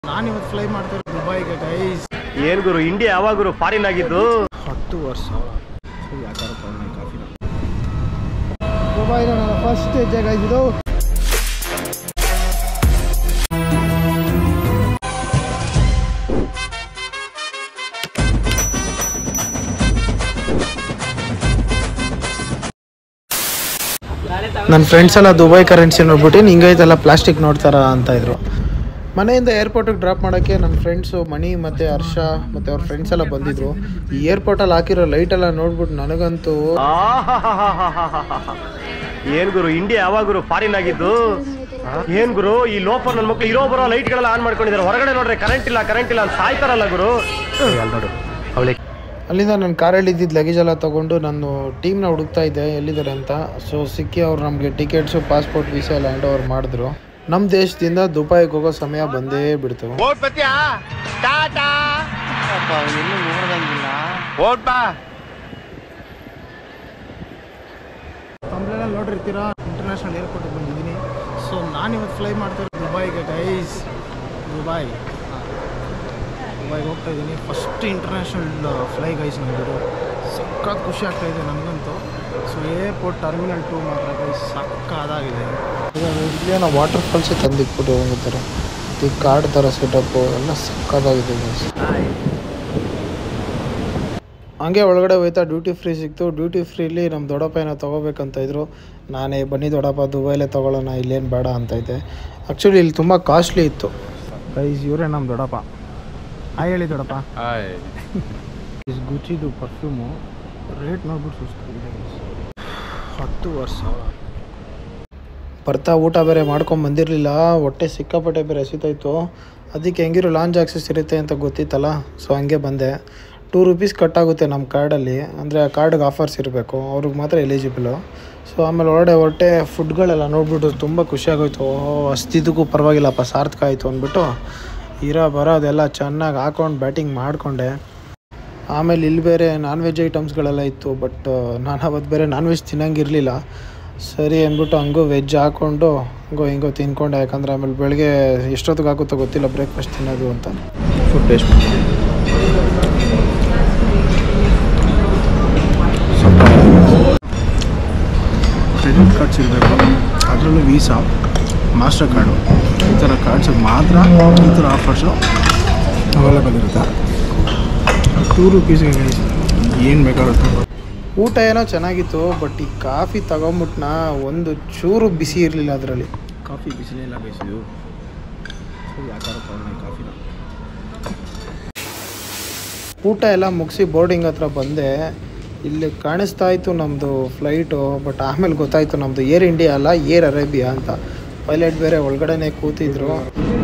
ನಾನು ಇವತ್ತು ಫ್ಲೈ ಮಾಡ್ತಾರೆ ದುಬೈಗೆ ಗೈಸ್. ಏನ್ ಗುರು ಇಂಡಿಯಾ ಯಾವಾಗ ಗುರು ಫಾರಿನ್ ಆಗಿದ್ದು? 10 ವರ್ಷ. ಯಾಕಾರ ಕಾಫಿನ ದುಬೈನ ನನ್ನ ಫಸ್ಟ್ ಹೆಜ್ಜೆ ಗೈಸ್ ಇದು. ನನ್ನ ಫ್ರೆಂಡ್ಸ್ ಎಲ್ಲ ದುಬೈ ಕರೆನ್ಸಿ ನೋಡ್ಬಿಟ್ಟು ಹಿಂಗೈತೆಲ್ಲ ಪ್ಲಾಸ್ಟಿಕ್ ನೋಡ್ತಾರ ಅಂತ ಇದ್ರು. ಮನೆಯಿಂದ ಏರ್ಪೋರ್ಟಿಗೆ ಡ್ರಾಪ್ ಮಾಡೋಕ್ಕೆ ನನ್ನ ಫ್ರೆಂಡ್ಸು ಮಣಿ ಮತ್ತು ಹರ್ಷ ಮತ್ತು ಅವ್ರ ಫ್ರೆಂಡ್ಸ್ ಎಲ್ಲ ಬಂದಿದ್ರು. ಈ ಏರ್ಪೋರ್ಟಲ್ಲಿ ಹಾಕಿರೋ ಲೈಟ್ ಎಲ್ಲ ನೋಡ್ಬಿಟ್ಟು ನನಗಂತೂ ಏನ್ ಗುರು ಇಂಡಿಯಾ ಯಾವಾಗ ಗುರು ಫಾರಿನ್ ಆಗಿದ್ದು? ಏನ್ ಗುರು ಈ ಲೋಫರ್ ನನ್ನ ಮಕ್ಳು ಇರೋ ಬರೋ ಲೈಟ್ಗಳೆಲ್ಲ ಆನ್ ಮಾಡ್ಕೊಂಡಿದ್ದಾರೆ. ಹೊರಗಡೆ ನೋಡ್ರೆ ಕರೆಂಟ್ ಇಲ್ಲ ಅಂತ ಸಾಯ್ತಾರಲ್ಲ ಗುರು. ನೋಡು ಅವಳಿಗೆ ಅಲ್ಲಿಂದ ನನ್ನ ಕಾರಲ್ಲಿ ಇದ್ದಿದ್ದು ಲಗೇಜ್ ಎಲ್ಲ ತೊಗೊಂಡು ನಾನು ಟೀಮ್ನ ಹುಡುಕ್ತಾ ಇದ್ದೆ ಎಲ್ಲಿದ್ದಾರೆ ಅಂತ. ಸೊ ಸಿಕ್ಕಿ ಅವ್ರು ನಮಗೆ ಟಿಕೆಟ್ಸು ಪಾಸ್ಪೋರ್ಟ್ ವೀಸಾ ಎಲ್ಲ ಹ್ಯಾಂಡ್ ಓವರ್ ಮಾಡಿದ್ರು. ನಮ್ಮ ದೇಶದಿಂದ ದುಬೈಗೆ ಹೋಗೋ ಸಮಯ ಬಂದೇ ಬಿಡ್ತು. ತಮ್ಮಳೆಲ್ಲ ನೋಡಿರ್ತೀರಾ, ಇಂಟರ್ನ್ಯಾಷನಲ್ ಏರ್ಪೋರ್ಟಿಗೆ ಬಂದಿದ್ದೀನಿ. ಸೊ ನಾನಿವತ್ತು ಫ್ಲೈ ಮಾಡ್ತಾರೆ ದುಬೈಗೆ ಗೈಸ್. ದುಬೈಗೆ ಹೋಗ್ತಾ ಇದ್ದೀನಿ. ಫಸ್ಟ್ ಇಂಟರ್ನ್ಯಾಷನಲ್ ಫ್ಲೈ ಗೈಸ್ ನಮಗಿದು. ಸಖತ್ ಖುಷಿ ಆಗ್ತಾಯಿದೆ ನನಗಂತೂ. ಸೊ ಏರ್ಪೋರ್ಟ್ ಟರ್ಮಿನಲ್ 2 ಮಾತ್ರ ಗೈಸ್ ಸಕ್ಕದಾಗಿದೆ. ಇಲ್ಲಿ ನಾವು ವಾಟರ್ ಫಾಲ್ಸೇ ತಂದಿಟ್ಬಿಟ್ಟು ಹೋಗುತ್ತಾರೆ. ಈ ಕಾರ್ಡ್ ಥರ ಸೆಟಪ್ಪು ಎಲ್ಲ ಸಕ್ಕದಾಗಿದೆ ಗೈಸ್. ಹಂಗೆ ಒಳಗಡೆ ಹೋಯ್ತಾ ಡ್ಯೂಟಿ ಫ್ರೀ ಸಿಕ್ತು. ಡ್ಯೂಟಿ ಫ್ರೀಲಿ ನಮ್ಮ ದೊಡ್ಡಪ್ಪ ಏನೋ ತೊಗೋಬೇಕಂತ ಇದ್ರು. ನಾನೇ ಬನ್ನಿ ದೊಡ್ಡಪ್ಪ ದುಬೈಲೇ ತೊಗೊಳ್ಳೋಣ, ಇಲ್ಲೇನು ಬೇಡ ಅಂತ ಇದ್ದೆ. ಆ್ಯಕ್ಚುಲಿ ಇಲ್ಲಿ ತುಂಬ ಕಾಸ್ಟ್ಲಿ ಇತ್ತು ಗೈಸ್. ಇವರೇ ನಮ್ಮ ದೊಡ್ಡಪ್ಪ. ಹಾಯ್ ಹೇಳಿ ದೊಡ್ಡಪ್ಪ. ಹಾಯ್. ಗುಚ್ಚಿದು ಪರ್ಫ್ಯೂಮು ರೇಟ್ ನೋಡ್ಬಿಟ್ಟು ಸುಸ್ತಾಗಿದೆ. 10 ವರ್ಷ. ಬರ್ತಾ ಊಟ ಬೇರೆ ಮಾಡ್ಕೊಂಡು ಬಂದಿರಲಿಲ್ಲ. ಹೊಟ್ಟೆ ಸಿಕ್ಕಾಪಟ್ಟೆ ಬೇರೆ ಎಸಿತಾಯಿತ್ತು. ಅದಕ್ಕೆ ಹೆಂಗಿರೋ ಲಾಂಚ್ ಆಕ್ಸೆಸ್ ಇರುತ್ತೆ ಅಂತ ಗೊತ್ತಿತ್ತಲ್ಲ, ಸೊ ಹಂಗೆ ಬಂದೆ. 2 ರೂಪೀಸ್ ಕಟ್ಟಾಗುತ್ತೆ ನಮ್ಮ ಕಾರ್ಡಲ್ಲಿ. ಅಂದರೆ ಆ ಕಾರ್ಡ್ಗೆ ಆಫರ್ಸ್ ಇರಬೇಕು, ಅವ್ರಿಗೆ ಮಾತ್ರ ಎಲಿಜಿಬಲು. ಸೊ ಆಮೇಲೆ ಹೊರಟೆ ಫುಡ್ಗಳೆಲ್ಲ ನೋಡ್ಬಿಟ್ಟು ತುಂಬ ಖುಷಿಯಾಗೋಯ್ತು. ಅಷ್ಟಿದ್ದಕ್ಕೂ ಪರವಾಗಿಲ್ಲಪ್ಪ, ಸಾರ್ಥಕ ಆಯಿತು ಅಂದ್ಬಿಟ್ಟು ಬರೋದೆಲ್ಲ ಚೆನ್ನಾಗಿ ಹಾಕೊಂಡು ಬ್ಯಾಟಿಂಗ್ ಮಾಡಿಕೊಂಡೆ. ಆಮೇಲೆ ಇಲ್ಲಿ ಬೇರೆ ನಾನ್ ವೆಜ್ ಐಟಮ್ಸ್ಗಳೆಲ್ಲ ಇತ್ತು. ಬಟ್ ನಾನು ಅವತ್ತು ಬೇರೆ ನಾನ್ ವೆಜ್ ತಿನ್ನಂಗಿರಲಿಲ್ಲ. ಸರಿ ಅಂದ್ಬಿಟ್ಟು ಹಂಗೂ ವೆಜ್ ಹಾಕ್ಕೊಂಡು ಹಿಂಗೋ ತಿನ್ಕೊಂಡೆ. ಯಾಕಂದರೆ ಆಮೇಲೆ ಬೆಳಗ್ಗೆ ಎಷ್ಟೊತ್ತಿಗೆ ಆಗುತ್ತೋ ಗೊತ್ತಿಲ್ಲ ಬ್ರೇಕ್ಫಾಸ್ಟ್ ತಿನ್ನೋದು ಅಂತ. ಫುಡ್ ಟೇಸ್ಟ್ ಕ್ರೆಡಿಟ್ ಕಾರ್ಡ್ಸ್ ಇರಬೇಕು, ಅದರಲ್ಲೂ ವೀಸಾ, ಮಾಸ್ಟರ್ ಕಾರ್ಡು, ಈ ಥರ ಕಾರ್ಡ್ಸಿಗೆ ಮಾತ್ರ ಈ ಥರ ಆಫರ್ಸು ಅವೈಲೇಬಲ್ ಇರುತ್ತೆ. 2 ರೂಪೀಸ್ಗೆ ಏನು ಬೇಕಾಗುತ್ತೆ. ಊಟ ಏನೋ ಚೆನ್ನಾಗಿತ್ತು. ಬಟ್ ಈ ಕಾಫಿ ತಗೊಂಬಿಟ್ನ ಒಂದು ಚೂರು ಬಿಸಿ ಇರಲಿಲ್ಲ ಅದರಲ್ಲಿ. ಕಾಫಿ ಬಿಸಿಲಿಲ್ಲ ಬೇಯಿಸಿದ್ದು. ಯಾಕಾರ ಕಾಫಿನ ಊಟ ಎಲ್ಲ ಮುಗಿಸಿ ಬೋರ್ಡಿಂಗ್ ಹತ್ರ ಬಂದೆ. ಇಲ್ಲಿ ಕಾಣಿಸ್ತಾ ಇತ್ತು ನಮ್ಮದು ಫ್ಲೈಟು. ಬಟ್ ಆಮೇಲೆ ಗೊತ್ತಾಯಿತು ನಮ್ಮದು ಏರ್ ಇಂಡಿಯಾ ಅಲ್ಲ, ಏರ್ ಅರೇಬಿಯಾ ಅಂತ. ಪೈಲಟ್ ಬೇರೆ ಒಳಗಡೆನೆ ಕೂತಿದ್ರು.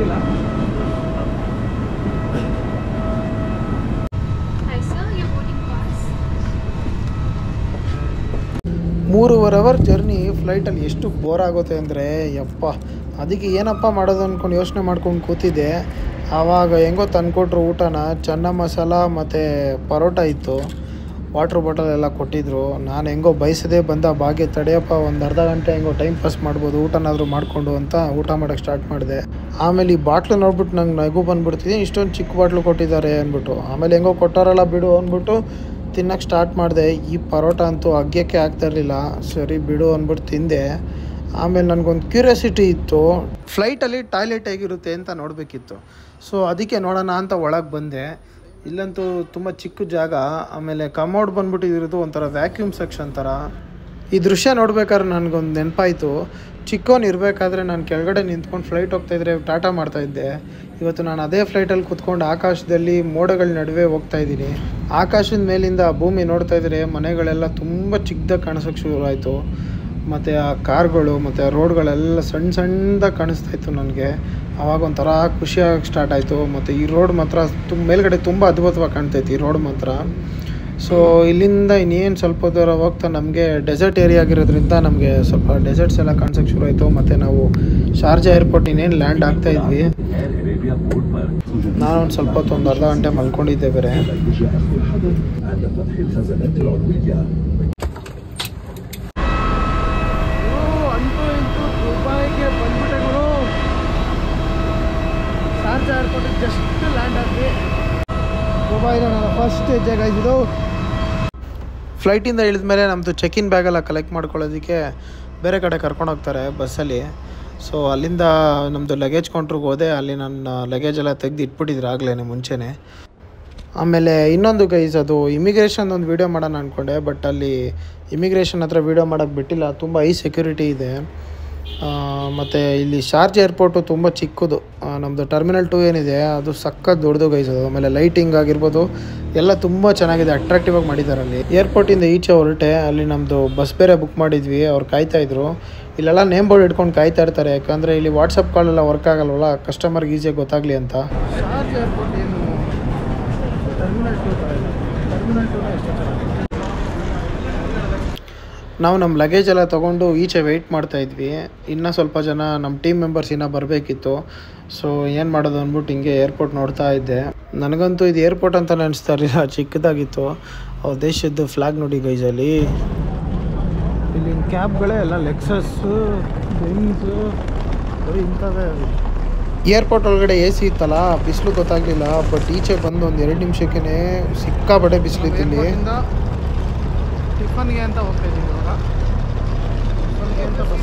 3.5 ಅವರ್ ಜರ್ನಿ ಫ್ಲೈಟಲ್ಲಿ ಎಷ್ಟು ಬೋರ್ ಆಗುತ್ತೆ ಅಂದರೆ ಯಪ್ಪ. ಅದಕ್ಕೆ ಏನಪ್ಪ ಮಾಡೋದು ಅಂದ್ಕೊಂಡು ಯೋಚನೆ ಮಾಡ್ಕೊಂಡು ಕೂತಿದ್ದೆ. ಆವಾಗ ಹೆಂಗೋ ತಂದುಕೊಟ್ರು ಊಟನ. ಚೆನ್ನ ಮಸಾಲ ಮತ್ತು ಪರೋಟ ಇತ್ತು. ವಾಟ್ರ್ ಬಾಟಲ್ ಎಲ್ಲ ಕೊಟ್ಟಿದ್ದರು. ನಾನು ಹೆಂಗೋ ಬಯಸದೇ ಬಂದ ಭಾಗ್ಯ ತಡೆಯಪ್ಪ, ಒಂದು ಅರ್ಧ ಗಂಟೆ ಹೆಂಗೋ ಟೈಮ್ ಪಾಸ್ ಮಾಡ್ಬೋದು ಊಟನಾದರೂ ಮಾಡಿಕೊಂಡು ಅಂತ ಊಟ ಮಾಡೋಕ್ಕೆ ಸ್ಟಾರ್ಟ್ ಮಾಡಿದೆ. ಆಮೇಲೆ ಈ ಬಾಟ್ಲು ನೋಡ್ಬಿಟ್ಟು ನಂಗೆ ನಗು ಬಂದುಬಿಡ್ತಿದ್ದೆ. ಇಷ್ಟೊಂದು ಚಿಕ್ಕ ಬಾಟ್ಲು ಕೊಟ್ಟಿದ್ದಾರೆ ಅಂದ್ಬಿಟ್ಟು. ಆಮೇಲೆ ಹೆಂಗೋ ಕೊಟ್ಟಾರಲ್ಲ ಬಿಡು ಅಂದ್ಬಿಟ್ಟು ತಿನ್ನೋಕ್ಕೆ ಸ್ಟಾರ್ಟ್ ಮಾಡಿದೆ. ಈ ಪರೋಟ ಅಂತೂ ಅಗ್ಯಕ್ಕೆ ಆಗ್ತಾಯಿರಲಿಲ್ಲ. ಸರಿ ಬಿಡು ಅಂದ್ಬಿಟ್ಟು ತಿಂದೆ. ಆಮೇಲೆ ನನಗೊಂದು ಕ್ಯೂರಿಯಾಸಿಟಿ ಇತ್ತು, ಫ್ಲೈಟಲ್ಲಿ ಟಾಯ್ಲೆಟ್ ಹೇಗಿರುತ್ತೆ ಅಂತ ನೋಡಬೇಕಿತ್ತು. ಸೊ ಅದಕ್ಕೆ ನೋಡೋಣ ಅಂತ ಒಳಗೆ ಬಂದೆ. ಇಲ್ಲಂತೂ ತುಂಬ ಚಿಕ್ಕ ಜಾಗ. ಆಮೇಲೆ ಕಮೋಡ್ ಬಂದ್ಬಿಟ್ಟಿರೋದು ಒಂಥರ ವ್ಯಾಕ್ಯೂಮ್ ಸೆಕ್ಷನ್ ಥರ. ಈ ದೃಶ್ಯ ನೋಡ್ಬೇಕಾದ್ರೆ ನನಗೊಂದು ನೆನಪಾಯಿತು. ಚಿಕ್ಕವನು ಇರಬೇಕಾದ್ರೆ ನಾನು ಕೆಳಗಡೆ ನಿಂತ್ಕೊಂಡು ಫ್ಲೈಟ್ ಹೋಗ್ತಾಯಿದ್ರೆ ಟಾಟಾ ಮಾಡ್ತಾಯಿದ್ದೆ. ಇವತ್ತು ನಾನು ಅದೇ ಫ್ಲೈಟಲ್ಲಿ ಕೂತ್ಕೊಂಡು ಆಕಾಶದಲ್ಲಿ ಮೋಡಗಳ ನಡುವೆ ಹೋಗ್ತಾಯಿದ್ದೀನಿ. ಆಕಾಶದ ಮೇಲಿಂದ ಭೂಮಿ ನೋಡ್ತಾಯಿದ್ರೆ ಮನೆಗಳೆಲ್ಲ ತುಂಬ ಚಿಕ್ಕದಾಗಿ ಕಾಣಿಸೋಕ್ಕೆ ಶುರು ಆಯಿತು. ಮತ್ತು ಆ ಕಾರ್ಗಳು ಮತ್ತು ಆ ರೋಡ್ಗಳೆಲ್ಲ ಸಣ್ಣದಾಗಿ ಕಾಣಿಸ್ತಾಯಿತ್ತು ನನಗೆ. ಆವಾಗ ಒಂಥರ ಖುಷಿಯಾಗಿ ಸ್ಟಾರ್ಟ್ ಆಯಿತು. ಮತ್ತು ಈ ರೋಡ್ ಮಾತ್ರ ಮೇಲ್ಗಡೆ ತುಂಬ ಅದ್ಭುತವಾಗಿ ಕಾಣ್ತೈತಿ ಈ ರೋಡ್ ಮಾತ್ರ. ಸೊ ಇಲ್ಲಿಂದ ಇನ್ನೇನು ಸ್ವಲ್ಪ ದೂರ ಹೋಗ್ತಾ ನಮಗೆ ಡೆಸರ್ಟ್ ಏರಿಯಾ ಆಗಿರೋದ್ರಿಂದ ನಮಗೆ ಸ್ವಲ್ಪ ಡೆಸರ್ಟ್ಸ್ ಎಲ್ಲ ಕಾಣಿಸೋಕ್ಕೆ ಶುರು ಆಯಿತು. ಮತ್ತು ನಾವು ಶಾರ್ಜಾ ಏರ್ಪೋರ್ಟ್ ಇನ್ನೇನು ಲ್ಯಾಂಡ್ ಆಗ್ತಾಯಿದ್ವಿ. ನಾನೊಂದು ಸ್ವಲ್ಪ ಹೊತ್ತು ಒಂದು ಅರ್ಧ ಗಂಟೆ ಮಲ್ಕೊಂಡಿದ್ದೆ ಬೇರೆ. ದುಬೈಗೆ ಬಂದ್ಬಿಟ್ಟೆ ಗುರು. ಶಾರ್ಜಾ ಏರ್ಪೋರ್ಟ್ ಜಸ್ಟ್ ಲ್ಯಾಂಡ್ ಆದ್ವಿ. ದುಬೈನ ನನ್ನ ಫಸ್ಟ್ ಹೆಜ್ಜೆ ಗೈಸ್ ಇದು. ಫ್ಲೈಟಿಂದ ಇಳಿದ ಮೇಲೆ ನಮ್ಮದು ಚೆಕ್-ಇನ್ ಬ್ಯಾಗೆಲ್ಲ ಕಲೆಕ್ಟ್ ಮಾಡ್ಕೊಳ್ಳೋದಕ್ಕೆ ಬೇರೆ ಕಡೆ ಕರ್ಕೊಂಡು ಹೋಗ್ತಾರೆ ಬಸ್ಸಲ್ಲಿ. ಸೊ ಅಲ್ಲಿಂದ ನಮ್ಮದು ಲಗೇಜ್ ಕೌಂಟ್ರಿಗೆ ಹೋದೆ. ಅಲ್ಲಿ ನನ್ನ ಲಗೇಜ್ ಎಲ್ಲ ತೆಗೆದು ಇಟ್ಬಿಟ್ಟಿದ್ರು ಆಗಲೇ ಮುಂಚೆನೇ. ಆಮೇಲೆ ಇನ್ನೊಂದು ಗೈಸ್, ಅದು ಇಮಿಗ್ರೇಷನ್ ಒಂದು ವೀಡಿಯೋ ಮಾಡೋಣ ಅಂದ್ಕೊಂಡೆ, ಬಟ್ ಅಲ್ಲಿ ಇಮಿಗ್ರೇಷನ್ ಹತ್ರ ವೀಡಿಯೋ ಮಾಡೋಕ್ಕೆ ಬಿಟ್ಟಿಲ್ಲ. ತುಂಬ ಹೈ ಸೆಕ್ಯೂರಿಟಿ ಇದೆ. ಮತ್ತು ಇಲ್ಲಿ ಶಾರ್ಜ್ ಏರ್ಪೋರ್ಟು ತುಂಬ ಚಿಕ್ಕದು. ನಮ್ಮದು ಟರ್ಮಿನಲ್ 2 ಏನಿದೆ ಅದು ಸಖತ್ ದೊಡ್ಡದು ಗೈಸ್ ಅದು. ಆಮೇಲೆ ಲೈಟಿಂಗ್ ಆಗಿರ್ಬೋದು ಎಲ್ಲ ತುಂಬ ಚೆನ್ನಾಗಿದೆ, ಅಟ್ರಾಕ್ಟಿವ್ ಆಗಿ ಮಾಡಿದ್ದಾರೆ. ಅಲ್ಲಿ ಏರ್ಪೋರ್ಟಿಂದ ಈಚೆ ಹೊರಟೆ, ಅಲ್ಲಿ ನಮ್ಮದು ಬಸ್ ಬೇರೆ ಬುಕ್ ಮಾಡಿದ್ವಿ. ಅವ್ರು ಕಾಯ್ತಾಯಿದ್ರು. ಇಲ್ಲೆಲ್ಲ ನೇಮ್ ಬೋರ್ಡ್ ಇಟ್ಕೊಂಡು ಕಾಯ್ತಾ ಇರ್ತಾರೆ, ಯಾಕಂದರೆ ಇಲ್ಲಿ ವಾಟ್ಸಪ್ ಕಾಲೆಲ್ಲ ವರ್ಕ್ ಆಗಲ್ವಲ್ಲ, ಕಸ್ಟಮರ್ಗೆ ಈಸಿಯಾಗಿ ಗೊತ್ತಾಗಲಿ ಅಂತ. ಶಾರ್ಜ್ ಏರ್ಪೋರ್ಟ್ ಏನು ಟರ್ಮಿನಲ್ 2 ಟರ್ಮಿನಲ್ 2 ನಾವು ನಮ್ಮ ಲಗೇಜ್ ಎಲ್ಲ ತೊಗೊಂಡು ಈಚೆ ವೆಯ್ಟ್ ಮಾಡ್ತಾಯಿದ್ವಿ. ಇನ್ನೂ ಸ್ವಲ್ಪ ಜನ ನಮ್ಮ ಟೀಮ್ ಮೆಂಬರ್ಸ್ ಇನ್ನೂ ಬರಬೇಕಿತ್ತು. ಸೊ ಏನು ಮಾಡೋದು ಅಂದ್ಬಿಟ್ಟು ಹಿಂಗೆ ಏರ್ಪೋರ್ಟ್ ನೋಡ್ತಾ ಇದ್ದೆ. ನನಗಂತೂ ಇದು ಏರ್ಪೋರ್ಟ್ ಅಂತ ಅನಿಸ್ತಾ ಇರಲಿಲ್ಲ, ಚಿಕ್ಕದಾಗಿತ್ತು. ಅವ್ರ ದೇಶದ್ದು ಫ್ಲಾಗ್ ನೋಡಿ ಗೈಸಲ್ಲಿ. ಇಲ್ಲಿನ ಕ್ಯಾಬ್ಗಳೇ ಎಲ್ಲ ಲೆಕ್ಸಸ್ಸು, ಬೆನ್ಸು, ಬರೀ ಇಂಥವೇ. ಏರ್ಪೋರ್ಟ್ ಒಳಗಡೆ AC ಇತ್ತಲ್ಲ, ಬಿಸಿಲು ಗೊತ್ತಾಗಲಿಲ್ಲ. ಬಟ್ ಈಚೆ ಬಂದು ಒಂದು 2 ನಿಮಿಷಕ್ಕೇ ಸಿಕ್ಕಾಪಟ್ಟೆ ಬಿಸಿಲಿತ್ತು ಇಲ್ಲಿ. ಟಿಫನ್ಗೆ ಅಂತ ಹೋಗ್ತಾ ಇದ್ದೀವಿ ಇವಾಗ. ಟಿಫನ್ಗೆ ಅಂತ ಬಸ್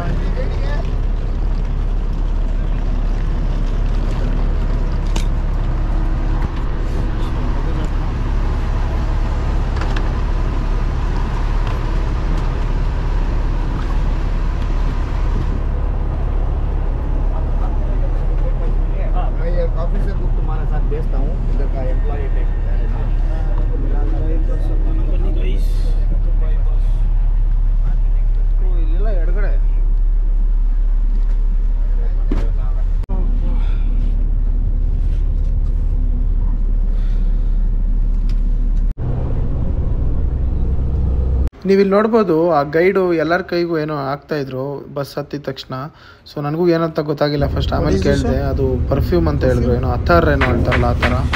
ऑफिस से बुक तुम्हारे साथ भेजता हूँ, इधर का एम्प्लॉय ಇಲ್ಲೆಲ್ಲ ಎಡಗಡೆ ನೀವಿಲ್ಲಿ ನೋಡ್ಬೋದು, ಆ ಗೈಡು ಎಲ್ಲರ ಕೈಗೂ ಏನೋ ಹಾಕ್ತಾಯಿದ್ರು ಬಸ್ ಹತ್ತಿದ ತಕ್ಷಣ. ಸೊ ನನಗೂ ಏನಂತ ಗೊತ್ತಾಗಿಲ್ಲ ಫಸ್ಟ್. ಆಮೇಲೆ ಕೇಳಿದೆ, ಅದು ಪರ್ಫ್ಯೂಮ್ ಅಂತ ಹೇಳಿದ್ರು, ಏನೋ ಅಥರ್ ಏನೋ ಹೇಳ್ತಾರಲ್ಲ ಆ ಥರ.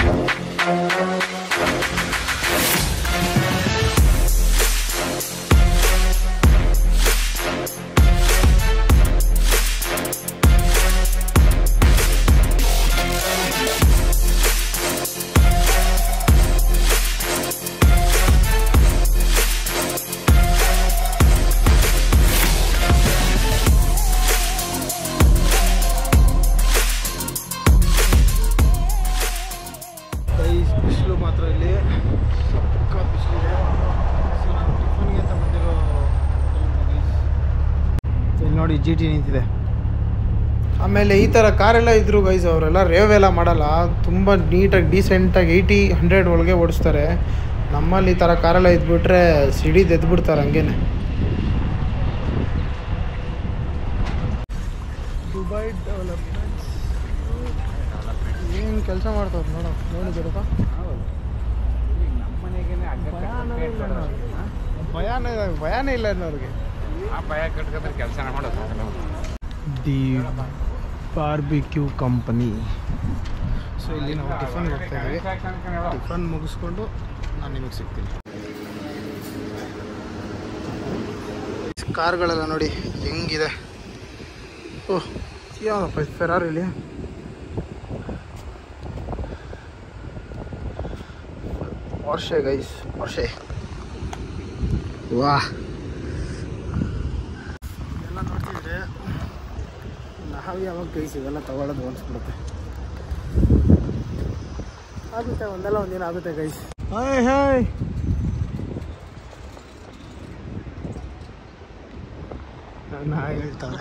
ಬಿಸಿಲು ಮಾತ್ರ ಇಲ್ಲಿ ಸಕ್ಕ ಬಿಸಿಲಿದೆ. ಸೊ ನಾನು ಟಿಫನ್ಗೆ ಅಂತ ಬಂದಿರೋ ಇಲ್ಲಿ ನೋಡಿ GT ನಿಂತಿದೆ. ಆಮೇಲೆ ಈ ಥರ ಕಾರೆಲ್ಲ ಇದ್ರು ಗೈಸ್, ಅವರೆಲ್ಲ ರೇವ್ ಎಲ್ಲ ಮಾಡಲ್ಲ, ತುಂಬ ನೀಟಾಗಿ ಡೀಸೆಂಟಾಗಿ 80-100 ಒಳಗೆ ಓಡಿಸ್ತಾರೆ. ನಮ್ಮಲ್ಲಿ ಈ ಥರ ಕಾರೆಲ್ಲ ಇದ್ಬಿಟ್ರೆ ಸಿಡಿದು ಎದ್ಬಿಡ್ತಾರೆ ಹಂಗೇನೆ. ದುಬೈ ಡೆವಲಪ್ಮೆಂಟ್ಸ್ ಏನು ಕೆಲಸ ಮಾಡ್ತಾವ್ರು ನೋಡಿದ್ದೀರಪ್ಪ. ಭಯಾನೇ ಇಲ್ಲ ಅನ್ನೋರಿಗೆ. ಕೆಲಸ ಮಾಡೋದು ದಿ ಬಾರ್ಬಿಕ್ಯೂ ಕಂಪನಿ. ಸೊ ಇಲ್ಲಿ ನಾವು ಟಿಫನ್ ಹೋಗ್ತಾ ಇದ್ದೀವಿ. ಟಿಫನ್ ಮುಗಿಸ್ಕೊಂಡು ನಾನು ನಿಮಗೆ ಸಿಗ್ತೀನಿ. ಕಾರ್ಗಳೆಲ್ಲ ನೋಡಿ ಹೆಂಗಿದೆ. ಓಹ್ ಯಾವಪ್ಪ ಫೆರಾರಿ ಇಲ್ಲಿ. Porsche guys, Porsche. ವಾಹ್, ಎಲ್ಲ ನೋಡ್ತಿದ್ರೆ ನಾವು ಯಾವಾಗ ಗೈಸ್ ಇವೆಲ್ಲ ತಗೊಳ್ಳೋದು ಅನಿಸ್ಬಿಡುತ್ತೆ. ಆಗುತ್ತೆ, ಒಂದಲ್ಲ ಒಂದಿನ ಆಗುತ್ತೆ ಗೈಸ್. ಹಾಯ್ ಹಾಯ್, ನನ್ನ ಹಾಯ್ ಹೇಳ್ತಾರೆ.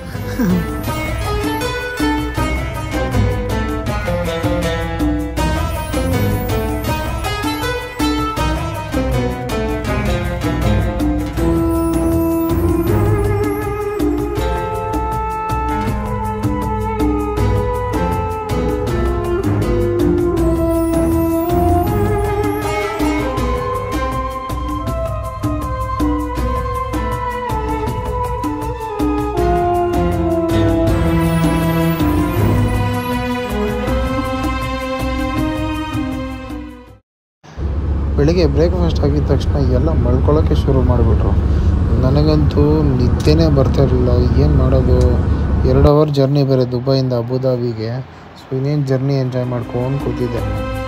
ಬೆಳಿಗ್ಗೆ ಬ್ರೇಕ್ಫಾಸ್ಟ್ ಆಗಿದ ತಕ್ಷಣ ಎಲ್ಲ ಮಲ್ಕೊಳ್ಳೋಕ್ಕೆ ಶುರು ಮಾಡಿಬಿಟ್ರು. ನನಗಂತೂ ನಿದ್ದೆನೇ ಬರ್ತಾ ಇರಲಿಲ್ಲ. ಏನು ಮಾಡೋದು 2 ಅವರ್ ಜರ್ನಿ ಬೇರೆ ದುಬೈಯಿಂದ ಅಬುದಾಬಿಗೆ. ಸೊ ಇನ್ನೇನು ಜರ್ನಿ ಎಂಜಾಯ್ ಮಾಡ್ಕೊಂಡು ಕೂತಿದ್ದೆ.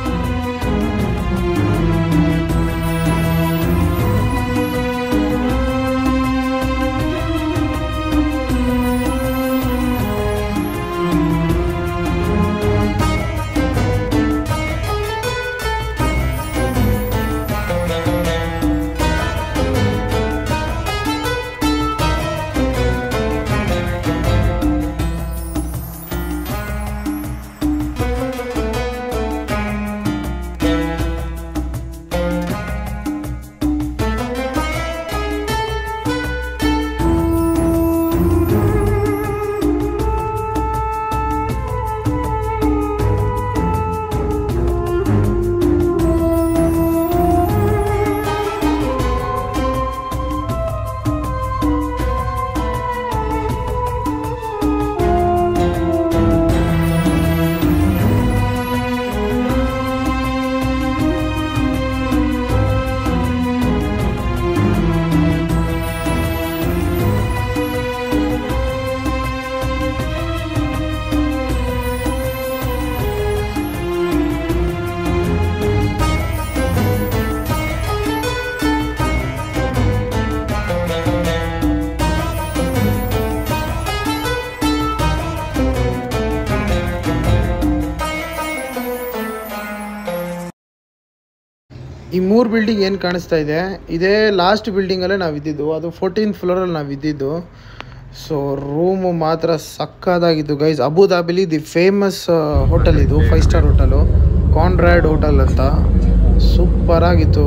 ಈ 3 ಬಿಲ್ಡಿಂಗ್ ಏನು ಕಾಣಿಸ್ತಾ ಇದೆ, ಇದೇ ಲಾಸ್ಟ್ ಬಿಲ್ಡಿಂಗಲ್ಲೇ ನಾವು ಇದ್ದಿದ್ದು. ಅದು 14th ಫ್ಲೋರಲ್ಲಿ ನಾವು ಇದ್ದಿದ್ದು. ಸೊ ರೂಮು ಮಾತ್ರ ಸಕ್ಕದಾಗಿತ್ತು ಗೈಸ್. ಅಬುದಾಬಿಲಿ ದಿ ಫೇಮಸ್ ಹೋಟೆಲ್ ಇದು, 5 ಸ್ಟಾರ್ ಹೋಟೆಲು, ಕಾನ್ರಾಡ್ ಹೋಟೆಲ್ ಅಂತ. ಸೂಪರಾಗಿತ್ತು.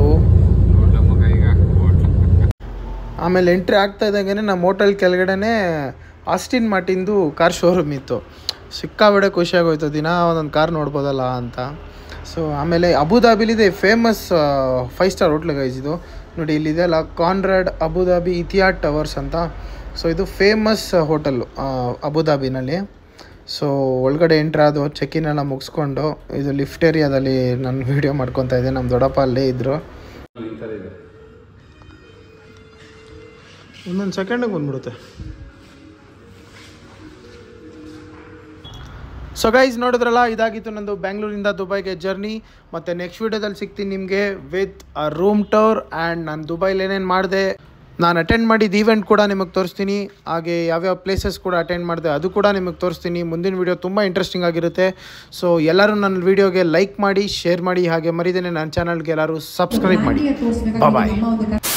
ಆಮೇಲೆ ಎಂಟ್ರಿ ಆಗ್ತಾ ಇದ್ದಂಗೆ ನಮ್ಮ ಹೋಟೆಲ್ ಕೆಳಗಡೆನೇ ಆಸ್ಟಿನ್ ಮಾರ್ಟಿನ್ದು ಕಾರ್ ಶೋರೂಮ್ ಇತ್ತು. ಸಿಕ್ಕಾಬಿಡೆ ಖುಷಿಯಾಗೋಯ್ತು, ದಿನ ಒಂದೊಂದು ಕಾರ್ ನೋಡ್ಬೋದಲ್ಲ ಅಂತ. ಸೊ ಆಮೇಲೆ ಅಬುದಾಬಿಲಿದೆ ಫೇಮಸ್ 5 ಸ್ಟಾರ್ ಹೋಟ್ಲ್ ಗೈಸ್ ಇದು. ನೋಡಿ ಇಲ್ಲಿದೆ ಅಲ್ಲ, ಕಾನ್ರಾಡ್ ಅಬುದಾಬಿ ಇತಿಹಾದ್ ಟವರ್ಸ್ ಅಂತ. ಸೊ ಇದು ಫೇಮಸ್ ಹೋಟೆಲ್ಲು ಅಬುದಾಬಿನಲ್ಲಿ. ಸೊ ಒಳಗಡೆ ಎಂಟ್ರ್ ಆದವು, ಚೆಕ್-ಇನ್ ಎಲ್ಲ ಮುಗಿಸ್ಕೊಂಡು ಇದು ಲಿಫ್ಟ್ ಏರಿಯಾದಲ್ಲಿ ನಾನು ವೀಡಿಯೋ ಮಾಡ್ಕೊತಾ ಇದ್ದೆ. ನಮ್ಮ ದೊಡ್ಡಪ್ಪ ಅಲ್ಲೇ ಇದ್ದರು. ಒಂದೊಂದು ಸೆಕೆಂಡಿಗೆ ಬಂದ್ಬಿಡುತ್ತೆ. ಸೊ ಗೈಸ್ ನೋಡಿದ್ರಲ್ಲ, ಇದಾಗಿತ್ತು ನಂದು ಬ್ಯಾಂಗ್ಳೂರಿಂದ ದುಬೈಗೆ ಜರ್ನಿ. ಮತ್ತು ನೆಕ್ಸ್ಟ್ ವೀಡಿಯೋದಲ್ಲಿ ಸಿಗ್ತೀನಿ ನಿಮಗೆ with a room tour and ನಾನು ದುಬೈಲಿ ಏನೇನು ಮಾಡಿದೆ, ನಾನು ಅಟೆಂಡ್ ಮಾಡಿದ ಈವೆಂಟ್ ಕೂಡ ನಿಮಗೆ ತೋರಿಸ್ತೀನಿ. ಹಾಗೆ ಯಾವ್ಯಾವ ಪ್ಲೇಸಸ್ ಕೂಡ ಅಟೆಂಡ್ ಮಾಡಿದೆ ಅದು ಕೂಡ ನಿಮಗೆ ತೋರಿಸ್ತೀನಿ. ಮುಂದಿನ ವೀಡಿಯೋ ತುಂಬ ಇಂಟ್ರೆಸ್ಟಿಂಗ್ ಆಗಿರುತ್ತೆ. ಸೊ ಎಲ್ಲರೂ ನನ್ನ ವೀಡಿಯೋಗೆ ಲೈಕ್ ಮಾಡಿ, ಶೇರ್ ಮಾಡಿ, ಹಾಗೆ ಮರಿದೇನೆ ನನ್ನ ಚಾನಲ್ಗೆ ಎಲ್ಲರೂ ಸಬ್ಸ್ಕ್ರೈಬ್ ಮಾಡಿ. ಬಾಯ್.